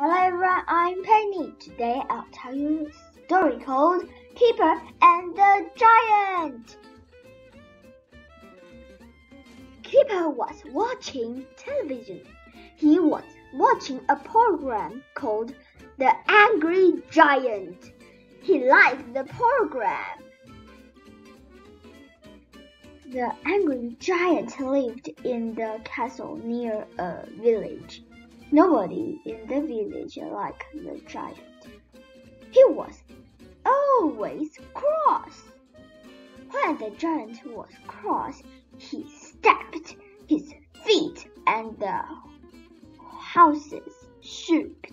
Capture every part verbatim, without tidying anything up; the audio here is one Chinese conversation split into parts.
Hello everyone, I'm Penny. Today I'll tell you a story called Kipper and the Giant. Kipper was watching television. He was watching a program called The Angry Giant. He liked the program. The angry giant lived in the castle near a village. Nobody in the village liked the giant. He was always cross. When the giant was cross, he stamped his feet and the houses shook.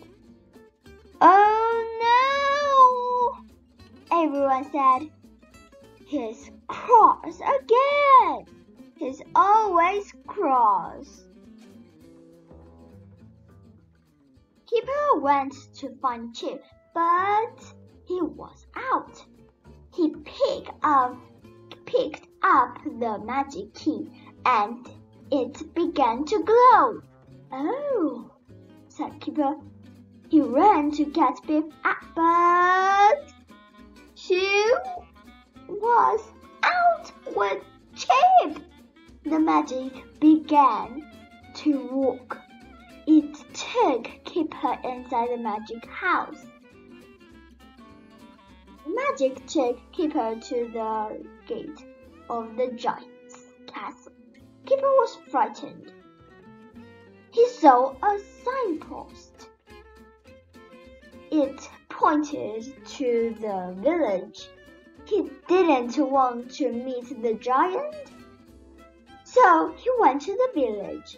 "Oh no!" everyone said. "He's cross again. He's always cross." Kipper went to find Chip, but he was out. He picked up, picked up the magic key, and it began to glow. "Oh," said Kipper. He ran to get Pip, but she was out with Chip. The magic began to work. It took Kipper inside the magic house. The magic took Kipper to the gate of the giant's castle. Kipper was frightened. He saw a signpost. It pointed to the village. He didn't want to meet the giant, so he went to the village.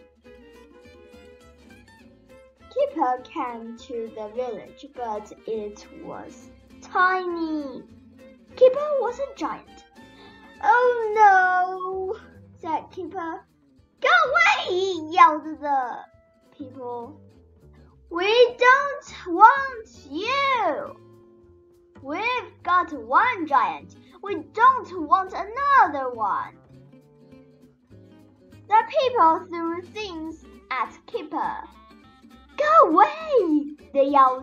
Kipper came to the village, but it was tiny. Kipper was a giant. "Oh no," said Kipper. "Go away," yelled the people. "We don't want you. We've got one giant. We don't want another one." The people threw things at Kipper. "Go away," they yelled.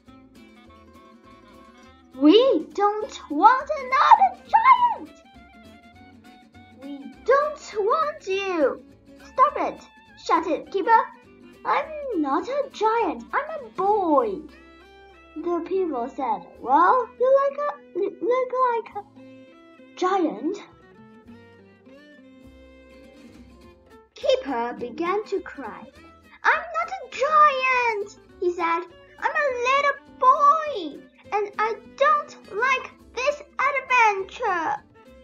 "We don't want another giant. We don't want you." "Stop it," shouted Kipper. "I'm not a giant. I'm a boy." The people said, "Well, you like a, look like a giant." Kipper began to cry. "I'm not a giant," he said. "I'm a little boy, and I don't like this adventure."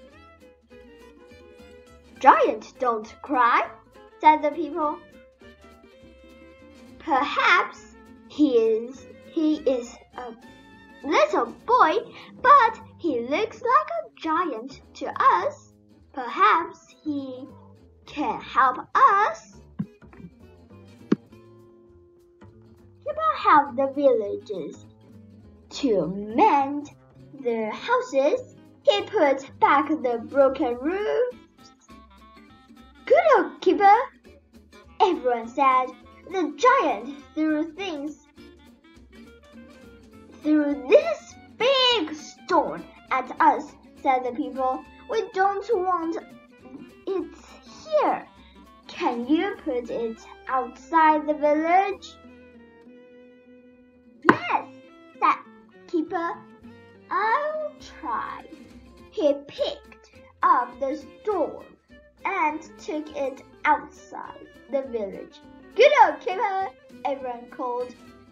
"Giants don't cry," said the people. "Perhaps he is he is a little boy, but he looks like a giant to us. Perhaps he can help us." Kipper helped the villagers to mend their houses. He put back the broken roofs. "Good old Kipper," everyone said. "The giant threw things threw this big stone at us," said the people. "We don't want it here. Can you put it outside the village?" "Yes," said Kipper. "I'll try." He picked up the stone and took it outside the village. "Good old Kipper," everyone called.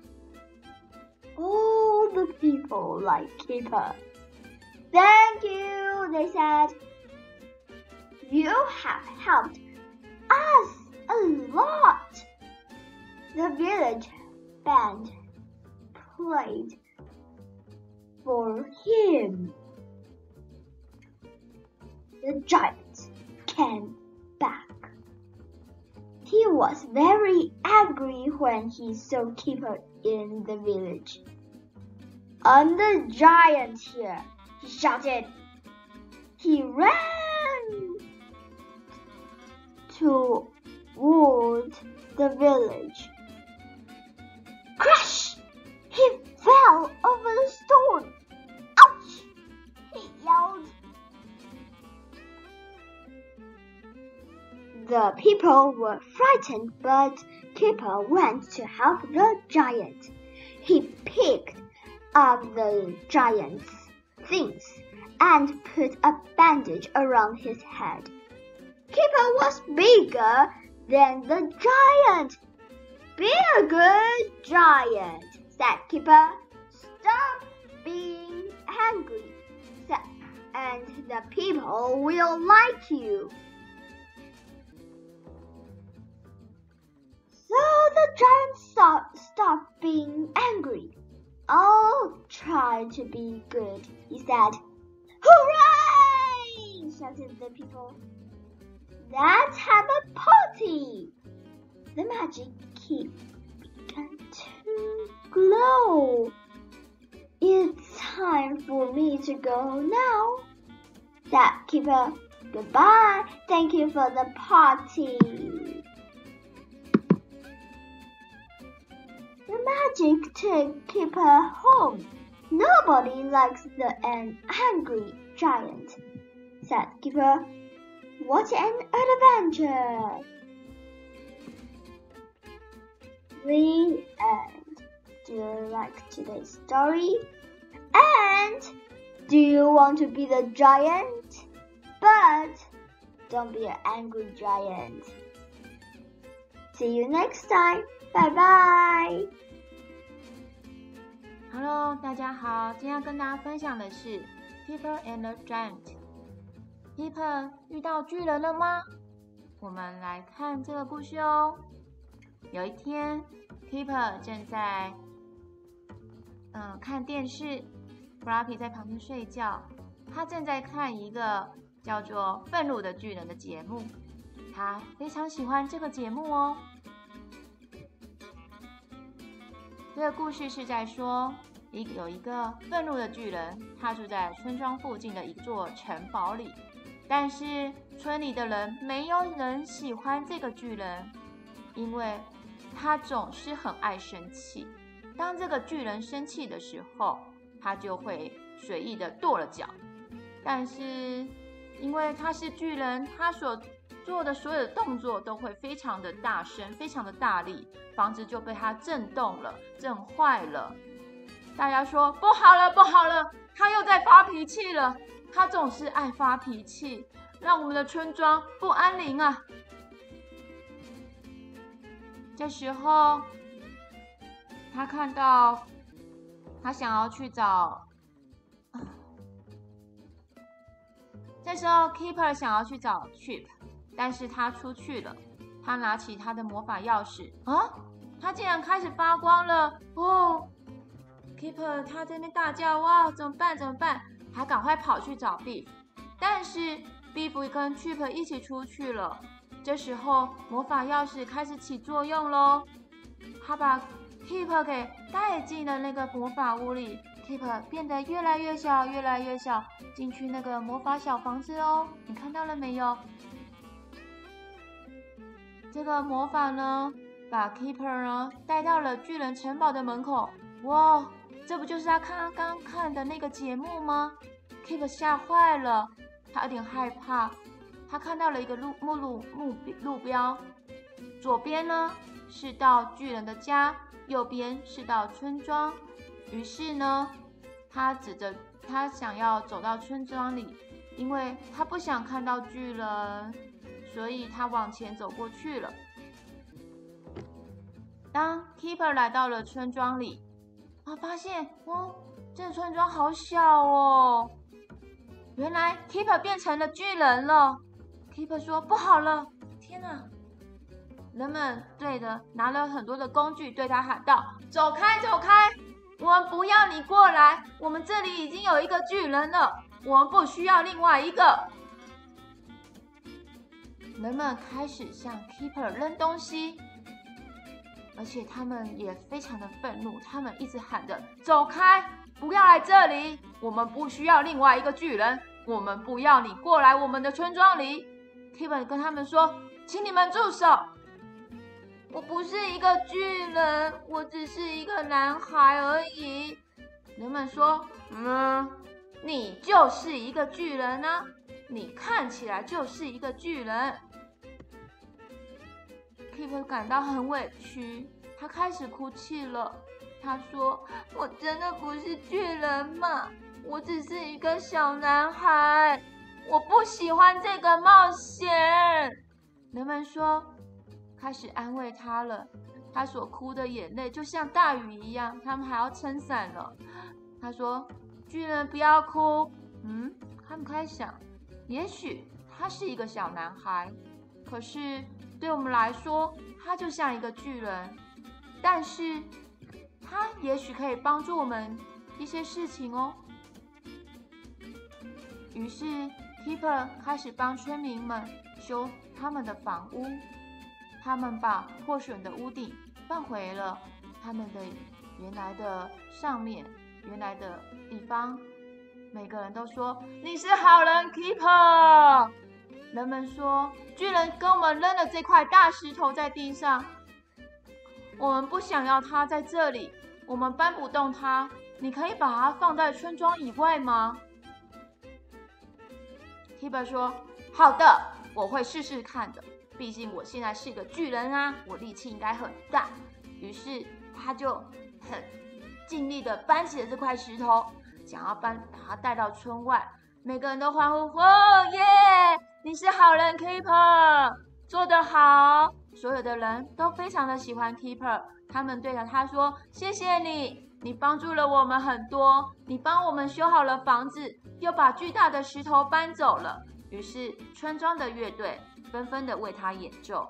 All the people liked Kipper. "Thank you," they said. "You have helped us a lot." The village band played for him. The giant came back. He was very angry when he saw Kipper in the village. "I'm the giant here," he shouted. He ran toward the village. Crash! The people were frightened, but Kipper went to help the giant. He picked up the giant's things and put a bandage around his head. Kipper was bigger than the giant. Be a good giant, said Kipper. Stop being angry, said, and the people will like you. So the giant stopped, stopped being angry. I'll try to be good, he said. Hooray! Shouted the people. Let's have a party. The magic key began to glow. It's time for me to go now, said Kipper. Goodbye. Thank you for the party. The magic took Kipper home. Nobody likes the an angry giant, said Kipper. What an adventure! The end. Do you like today's story? And do you want to be the giant? But don't be an angry giant. See you next time. Bye bye. Hello， 大家好，今天要跟大家分享的是 Kipper and the Giant。Kipper 遇到巨人了吗？我们来看这个故事哦。有一天 ，Kipper 正在嗯看电视 ，Fluffy 在旁边睡觉。他正在看一个叫做《愤怒的巨人》的节目，他非常喜欢这个节目哦。这个故事是在说，一有一个愤怒的巨人，他住在村庄附近的一座城堡里，但是村里的人没有人喜欢这个巨人，因为他总是很爱生气。当这个巨人生气的时候，他就会随意的跺了脚。但是因为他是巨人，他所做的所有的动作都会非常的大声，非常的大力，房子就被他震动了，震坏了。大家说不好了，不好了，他又在发脾气了。他总是爱发脾气，让我们的村庄不安宁啊。这时候，他看到，他想要去找。这时候 ，Kipper 想要去找 Chip。但是他出去了，他拿起他的魔法钥匙啊，他竟然开始发光了哦 ！Kipper 他在那边大叫哇，怎么办？怎么办？他赶快跑去找 Beef， 但是 Beef 跟 Chip 一起出去了。这时候魔法钥匙开始起作用喽，他把 Kipper 给带进了那个魔法屋里 ，Kipper 变得越来越小，越来越小，进去那个魔法小房子哦，你看到了没有？这个魔法呢，把 Kipper 呢带到了巨人城堡的门口。哇，这不就是他刚刚看的那个节目吗 ？Kipper 吓坏了，他有点害怕。他看到了一个路目路目路标，左边呢是到巨人的家，右边是到村庄。于是呢，他指着他想要走到村庄里，因为他不想看到巨人。所以他往前走过去了。当 Kipper 来到了村庄里，他发现哦，这个村庄好小哦。原来 Kipper 变成了巨人了。Kipper 说：“不好了，天哪！”人们对着拿了很多的工具对他喊道：“走开，走开！我们不要你过来，我们这里已经有一个巨人了，我们不需要另外一个。”人们开始向 Kipper 扔东西，而且他们也非常的愤怒，他们一直喊着：“走开，不要来这里！我们不需要另外一个巨人，我们不要你过来我们的村庄里。” Kipper 跟他们说：“请你们住手！我不是一个巨人，我只是一个男孩而已。”人们说：“嗯，你就是一个巨人啊！你看起来就是一个巨人。” Keeper 感到很委屈，他开始哭泣了。他说：“我真的不是巨人嘛，我只是一个小男孩，我不喜欢这个冒险。”人们说，开始安慰他了。他所哭的眼泪就像大雨一样，他们还要撑伞了。他说：“巨人不要哭。”嗯，他们开始想，也许他是一个小男孩，可是对我们来说，他就像一个巨人。但是他也许可以帮助我们一些事情哦。于是 Keeper 开始帮村民们修他们的房屋，他们把破损的屋顶放回了他们的原来的上面，原来的地方。每个人都说：“你是好人 ，Keeper。”人们说：“巨人跟我们扔了这块大石头在地上，我们不想要它在这里，我们搬不动它。你可以把它放在村庄以外吗？” Keeper 说：“好的，我会试试看的。毕竟我现在是个巨人啊，我力气应该很大。”于是他就很尽力的搬起了这块石头，想要搬把它带到村外。每个人都欢呼：“哦耶！你是好人 Keeper， 做得好！”所有的人都非常的喜欢 Keeper， 他们对着他说：“谢谢你，你帮助了我们很多，你帮我们修好了房子，又把巨大的石头搬走了。”于是村庄的乐队纷纷的为他演奏。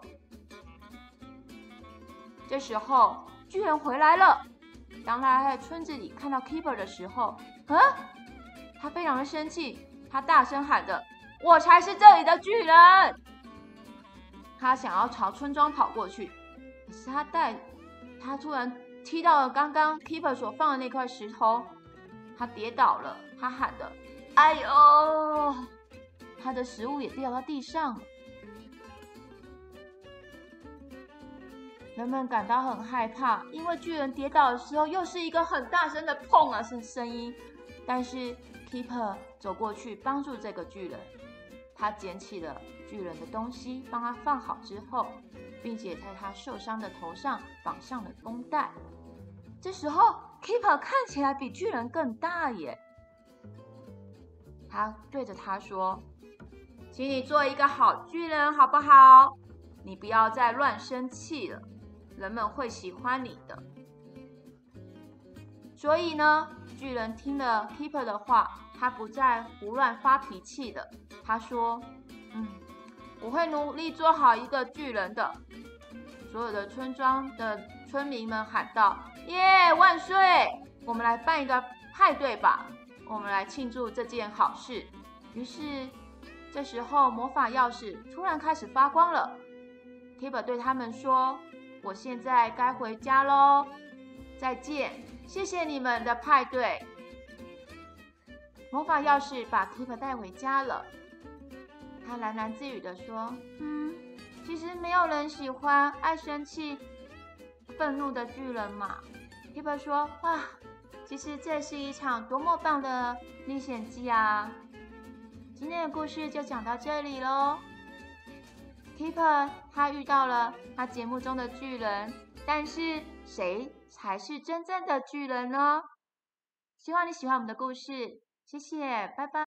这时候巨人回来了，当他在村子里看到 Keeper 的时候，啊，他非常的生气，他大声喊着：“我才是这里的巨人！”他想要朝村庄跑过去，可是他带他突然踢到了刚刚 Keeper 所放的那块石头，他跌倒了，他喊的：“哎呦！”他的食物也掉到地上了。人们感到很害怕，因为巨人跌倒的时候又是一个很大声的砰啊声声音。但是 Keeper 走过去帮助这个巨人，他捡起了巨人的东西，帮他放好之后，并且在他受伤的头上绑上了绷带。这时候 Keeper 看起来比巨人更大耶。他对着他说：“请你做一个好巨人好不好？你不要再乱生气了，人们会喜欢你的。”所以呢，巨人听了 Keeper 的话，他不再胡乱发脾气的。他说：“嗯，我会努力做好一个巨人的。”所有的村庄的村民们喊道：“耶，万岁！我们来办一个派对吧，我们来庆祝这件好事。”于是这时候魔法钥匙突然开始发光了。Keeper 对他们说：“我现在该回家咯，再见，谢谢你们的派对。”魔法钥匙把 Keeper 带回家了。他喃喃自语地说：“嗯，其实没有人喜欢爱生气、愤怒的巨人嘛。”Keeper 说：“哇，其实这是一场多么棒的历险记啊！”今天的故事就讲到这里咯。Keeper 他遇到了他节目中的巨人，但是谁才是真正的巨人呢？希望你喜欢我们的故事，谢谢，拜拜。